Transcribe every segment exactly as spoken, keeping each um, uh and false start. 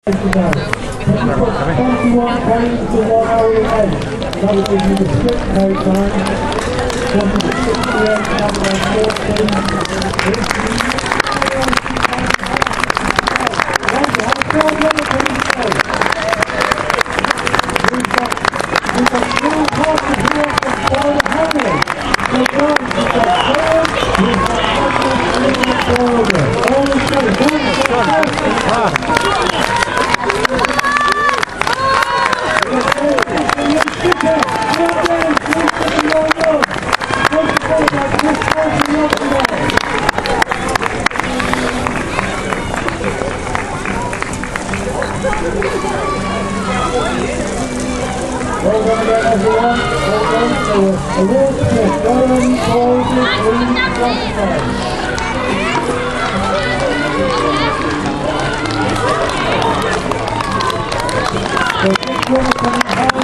twenty-one pounds to one hour eight. That will give you the strict pay time. sixty-eight Well done again, everyone. Well done for award to Durham Boys League classified. So this one is coming home.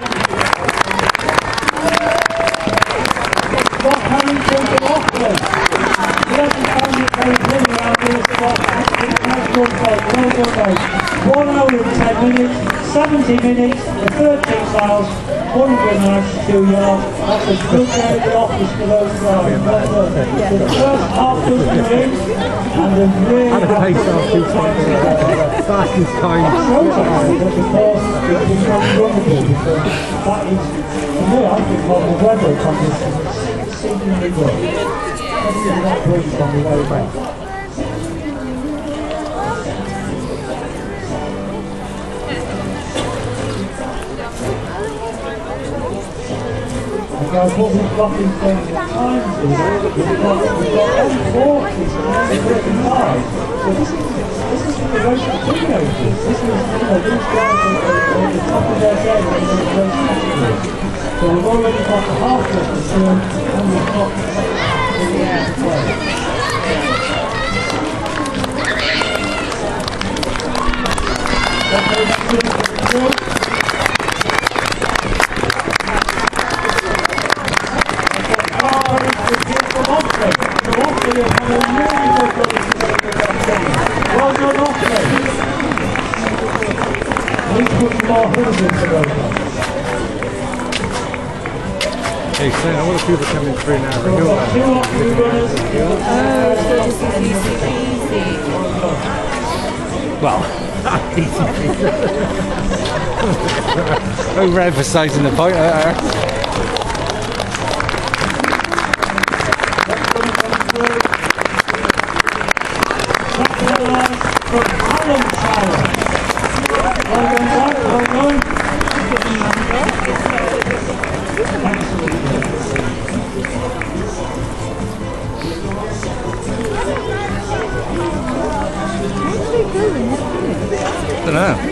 Scott Harrington from Auckland. He hasn't found it very clean around here, Scott. International fight. Well done, mate. One hour and ten minutes. seventy minutes, the third team fouls, one hundred ninety-two yards. That's a good day at the office for those guys. Well done. So the first half does come in, and the really had a pace off two times. Fastest time. Because it was so wonderful, because that is, for me, I think on the weather conditions, it's exceedingly good. Especially that breeze on the way back. Guys, what we've got in terms of times is we've got, we've got one forty to nine thirty-five. So this is, this is for the race of teenagers. This is, you know, these guys are, are at the top of their game in the race categories. So we've already got the half distance in, and we've got the yeah. to play. Okay, that's it for the field. Hey, Sam, what are people coming through now? Oh, so this is easy peasy. Well, easy peasy. Over-emphasising the point. Uh, I don't know.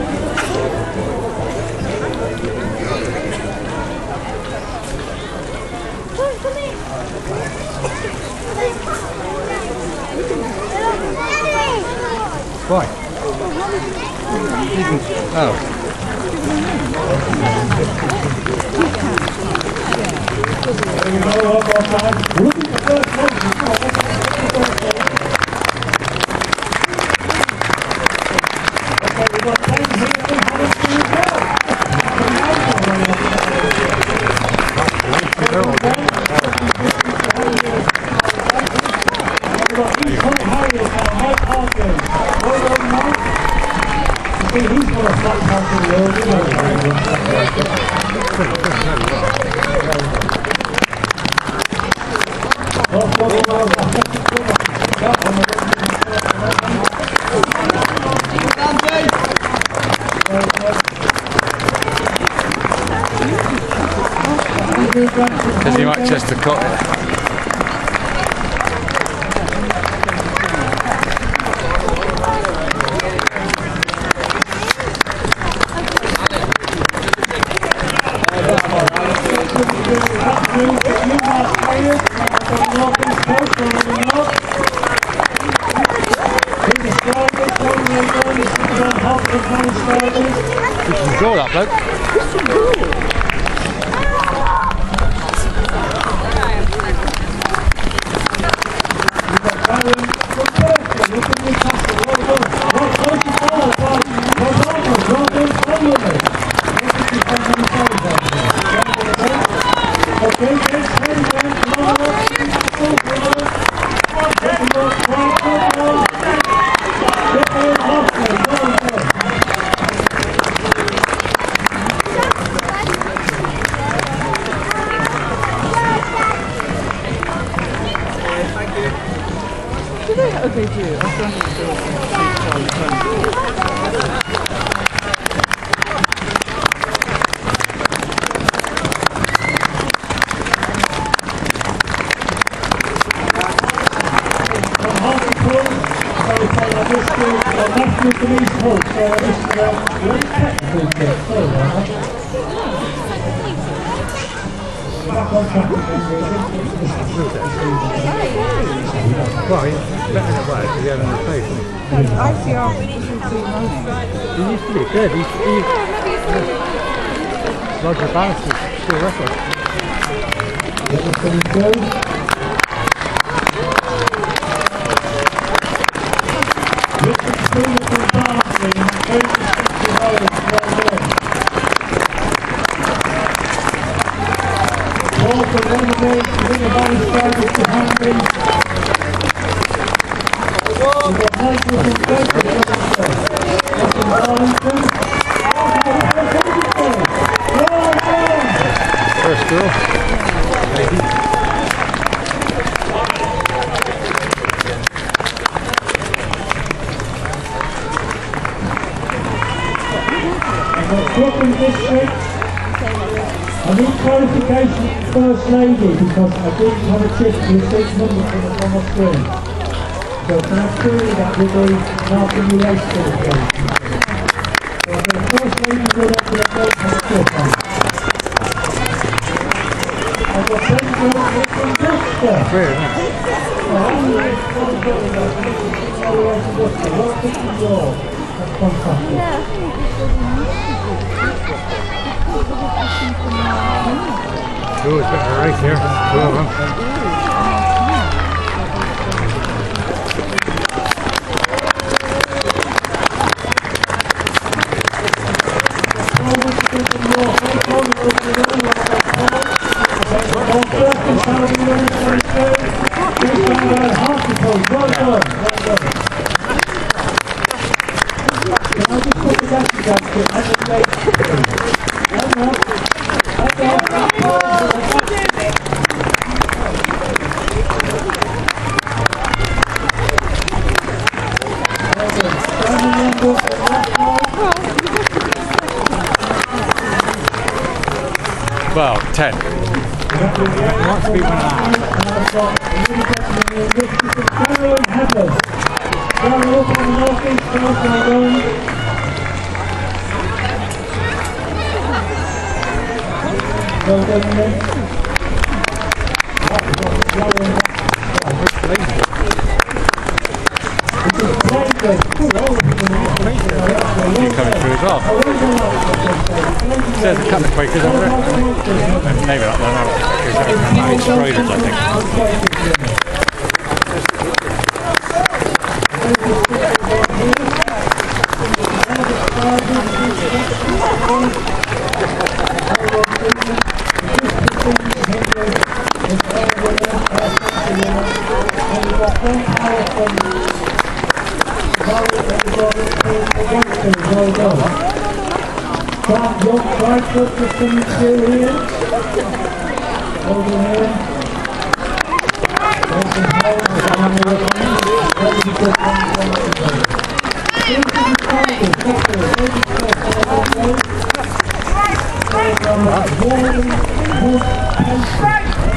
Why? Oh. Because you might just have cut it. You can draw that, bloke. Well, he's better than what he had on his face, isn't he? I feel really He used to be good. He's, he's, Roger Bannister's still record. First girl. Lady. Brooklyn District, I need qualification for First Lady because I didn't have a tip to the six number from the on my screen. So can I query that with the after the race qualification? So I've got a First Lady good up to the first and the fifth one. I've got ten girls from Worcester. Great, isn't it? So I'm going to go to Worcester. What is yours? That's fantastic. Oh, it's got a race here. Two of them. Well, ten. Wants to be one and a half. You're coming through as well. There's a couple of quakers over it. Maybe not, no, no, no, it's Raiders, I think. Start your right foot to finish still here. Over here. There's some holes on the way. Ready to put one point to go. Seems to be fighting. Doctor, ready to put one point to go. Warning, wood, pencil.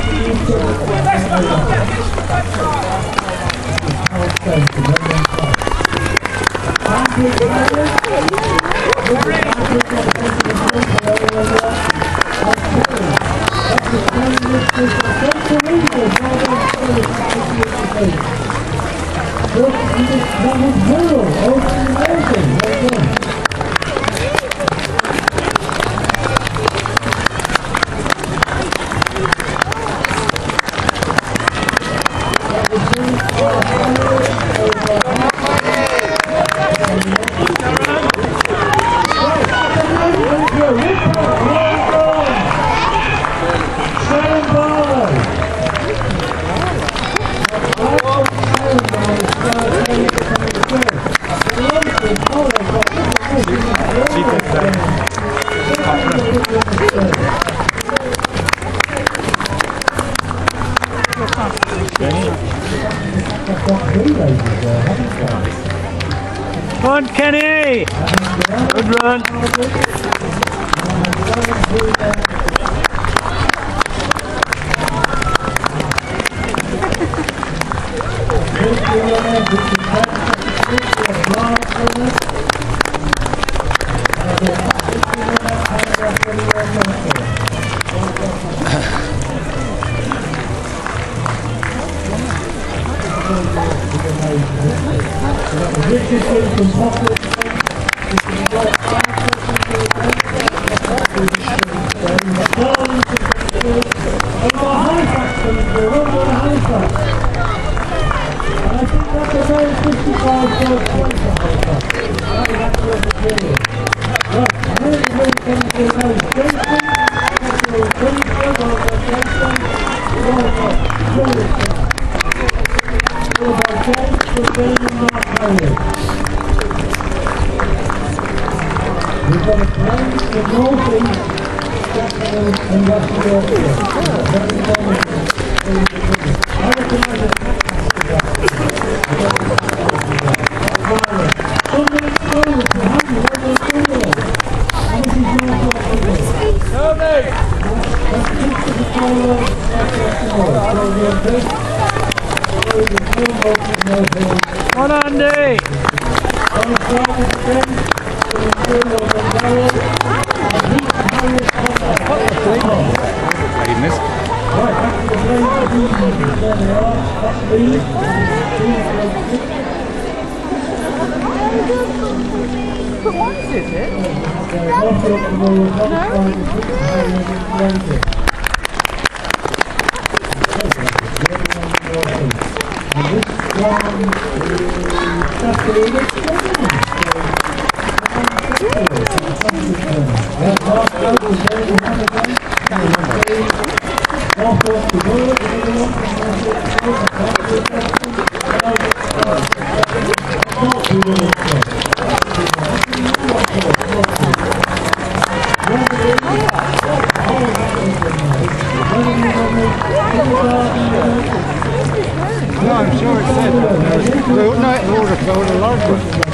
Come on, Kenny! Good run! some pockets. We've got a plane in northeast, Jacksonville and West Yorkshire. Very prominent. I recognise it. Some minutes forward to Hammy, what they're doing. And this is your problem. Tony! Let's keep to the follow. Come on, Andy! On the side of the fence. I didn't miss. Right, back to the plane. There they are. That's Lee. What is it? No, I'm sure it said that. No, no, order to go to large one.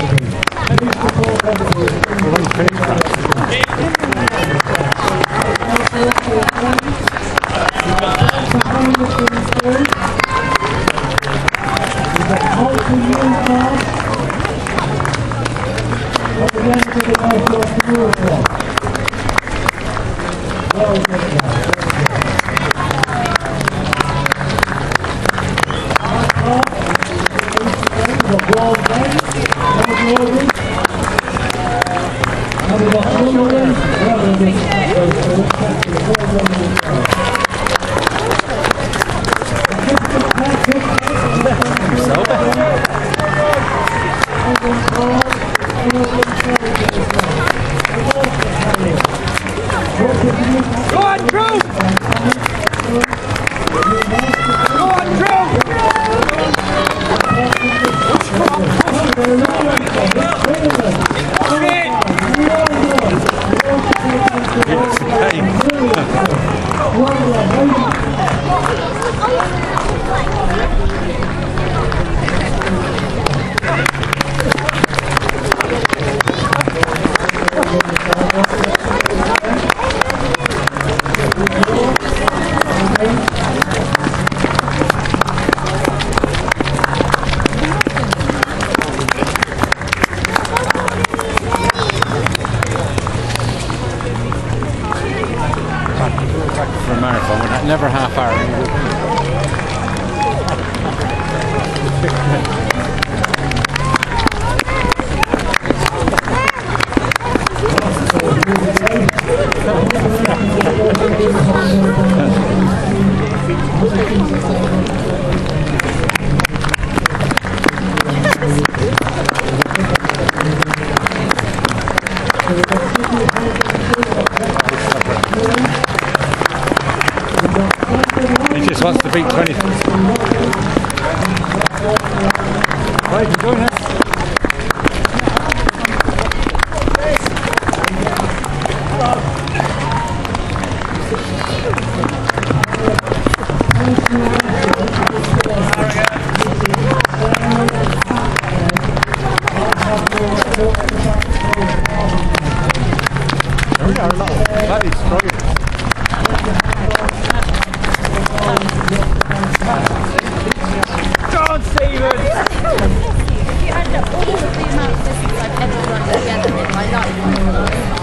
Go on, Drew! Go on, Drew! For a marathon, we're never half hour. He just wants to beat twenty. Right, you're going now. There are a lot of bloody struggling. Go on, Stephen! If you add up all of the amount of distance I've ever run together in my life,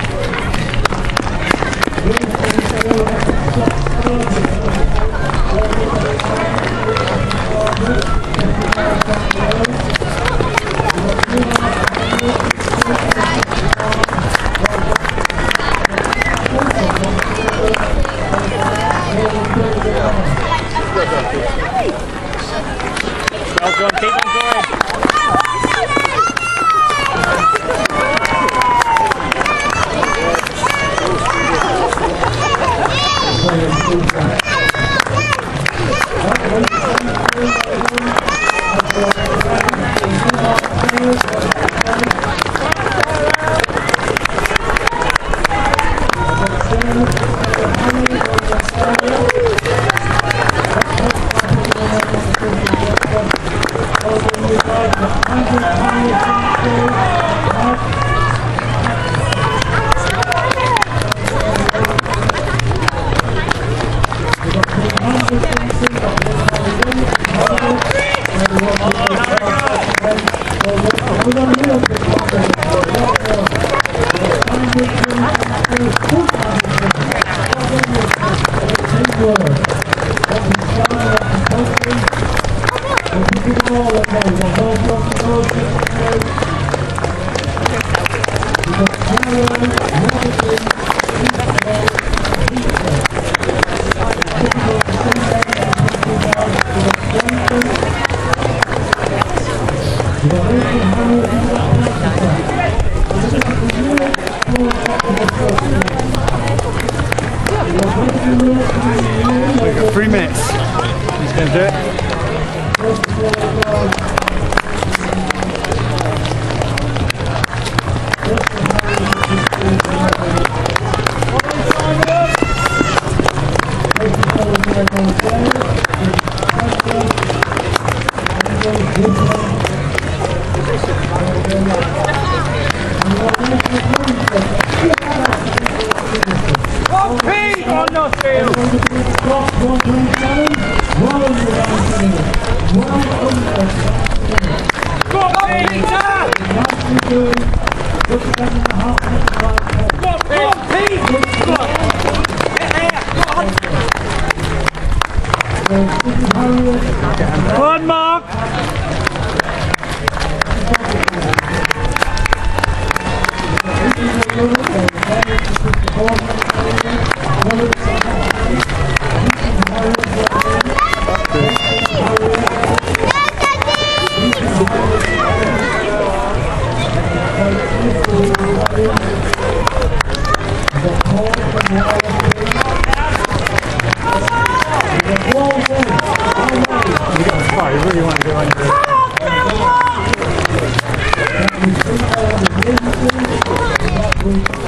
We've got three minutes. He's going to do it. Good, Mark. Oh, you really want to go under it.